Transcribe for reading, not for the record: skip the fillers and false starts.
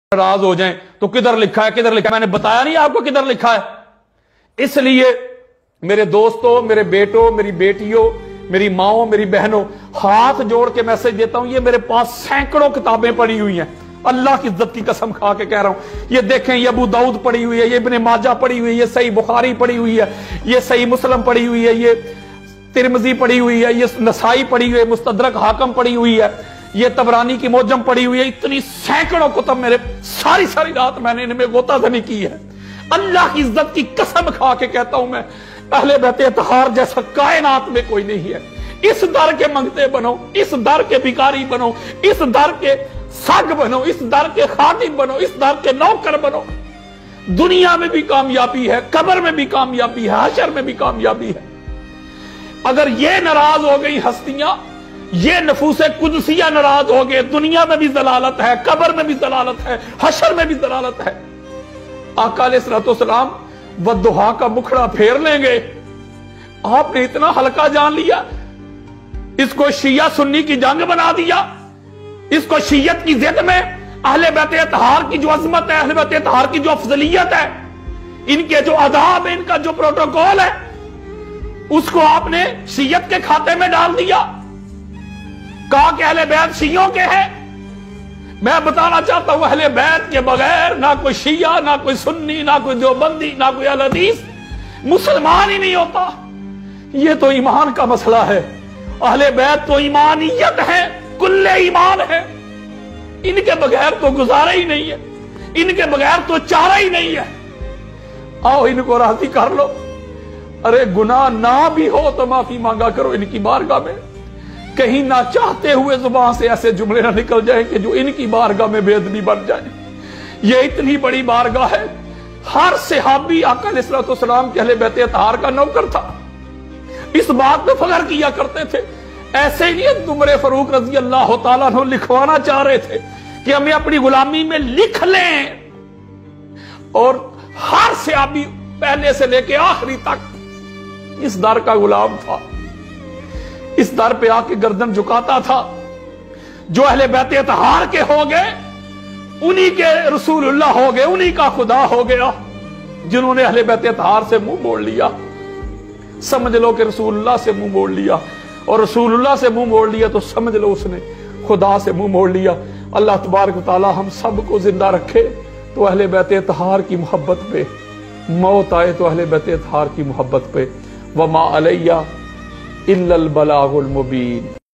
नाराज हो जाएं तो किधर लिखा है, किधर लिखा है? मैंने बताया नहीं आपको किधर लिखा है। इसलिए मेरे दोस्तों, मेरे बेटों, मेरी बेटियों, मेरी माओ, मेरी बहनों, हाथ जोड़ के मैसेज देता हूं, ये मेरे पास सैकड़ों किताबें पड़ी हुई हैं, अल्लाह की इज्जत की कसम खा के कह रहा हूं। ये देखें, ये अबू दाऊद पड़ी हुई है, ये इब्ने माजा पड़ी हुई है, ये सही बुखारी पड़ी हुई है, ये सही मुस्लिम पड़ी हुई है, ये तिरमिजी पड़ी हुई है, ये नसाई पड़ी हुई है, मुस्तदरक हाकम पड़ी हुई है, ये तबरानी की मोजम पड़ी हुई है। इतनी सैकड़ों कुतुब मेरे सारी रात मैंने इनमें गोताखोरी की है। अल्लाह की इज्जत की कसम खा के कहता हूं मैं, अहले बैत अतहार जैसा कायनात में कोई नहीं है। इस दर के मंगते बनो, इस दर के भिखारी बनो, इस दर के साग बनो, इस दर के खादिम बनो, इस दर के नौकर बनो। दुनिया में भी कामयाबी है, कब्र में भी कामयाबी है, हशर में भी कामयाबी है। अगर ये नाराज हो गई हस्तियां, ये नफूसे कुदसिया नाराज हो गए, दुनिया में भी जलालत है, कब्र में भी जलालत है, हशर में भी जलालत है। आका अलैहिस्सलाम वद्दुहा का मुखड़ा फेर लेंगे। आपने इतना हल्का जान लिया, इसको शिया सुन्नी की जंग बना दिया, इसको शियत की जिद में अहले बैत अतहार की जो अजमत है, अहले बैत अतहार की जो अफजलियत है, इनके जो आदाब है, इनका जो प्रोटोकॉल है, उसको आपने शियत के खाते में डाल दिया। कहा कि अहले बैत शियों के हैं। मैं बताना चाहता हूं, अहले बैत के बगैर ना कोई शिया, ना कोई सुन्नी, ना कोई देवबंदी, ना कोई अहले हदीस मुसलमान ही नहीं होता। ये तो ईमान का मसला है। अहले बैत तो ईमानियत है, कुल्ले ईमान है। इनके बगैर तो गुजारा ही नहीं है, इनके बगैर तो चारा ही नहीं है। आओ इनको राजी कर लो। अरे गुनाह ना भी हो तो माफी मांगा करो इनकी बारगाह में। कहीं ना चाहते हुए जुबान से ऐसे जुमले ना निकल जाए कि जो इनकी बारगाह में बेअदबी बन जाए। ये इतनी बड़ी बारगाह है। हर सहाबी आका अलैहिस्सलाम के अहले बैत अतहार का नौकर था। इस बात पे फख्र किया करते थे। ऐसे ही नहीं उमर फारूक रजी अल्लाह तआला अन्हु लिखवाना चाह रहे थे कि हमें अपनी गुलामी में लिख लें, और हर सहाबी पहले से लेके आखिरी तक इस दर का गुलाम था। इस दर पे आके गर्दन झुकाता था। जो अहले बैत अतहार के हो गए, उन्हीं के रसूलुल्लाह हो गए, उन्हीं का खुदा हो गया। जिन्होंने अहले बैत अतहार से मुंह मोड़ लिया, समझ लो कि रसूलुल्लाह से मुंह मोड़ लिया, और रसूलुल्लाह से मुंह मोड़ लिया तो समझ लो उसने खुदा से मुंह मोड़ लिया। अल्लाह तबारक व तआला हम सबको जिंदा रखे तो अहले बैत अतहार की मोहब्बत पे, मौत आए तो अहले बैत अतहार की मोहब्बत पे। वमा अलैया इल्लल बलागुल मुबीन।